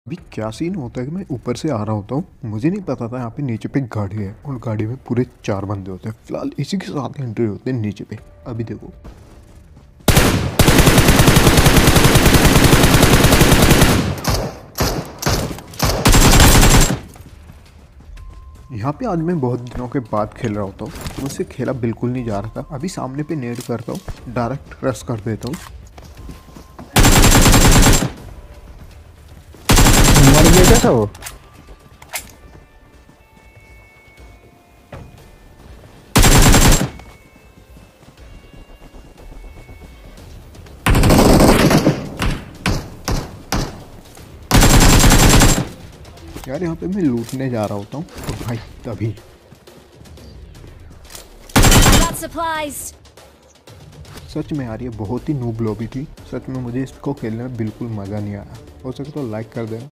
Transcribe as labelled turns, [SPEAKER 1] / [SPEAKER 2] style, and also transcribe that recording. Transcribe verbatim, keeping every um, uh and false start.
[SPEAKER 1] अभी क्या सीन होता है कि मैं ऊपर से आ रहा होता हूँ, मुझे नहीं पता था यहाँ पे नीचे पे गाड़ी है और गाड़ी में पूरे चार बंदे होते हैं। फिलहाल इसी के साथ एंट्री होते हैं नीचे पे। अभी देखो यहाँ पे आज मैं बहुत दिनों के बाद खेल रहा होता हूँ। मुझसे खेला बिल्कुल नहीं जा रहा था। अभी सामने पे नेड करता हूँ, डायरेक्ट क्रश कर देता हूँ।
[SPEAKER 2] मर गया कैसा वो?
[SPEAKER 1] यार यहाँ पे मैं लूटने जा रहा होता हूँ और भाई तभी
[SPEAKER 3] Got supplies.
[SPEAKER 1] सच में यार ये बहुत ही नूब लॉबी थी। सच में मुझे इसको खेलने में बिल्कुल मज़ा नहीं आया। हो सके तो लाइक कर देना।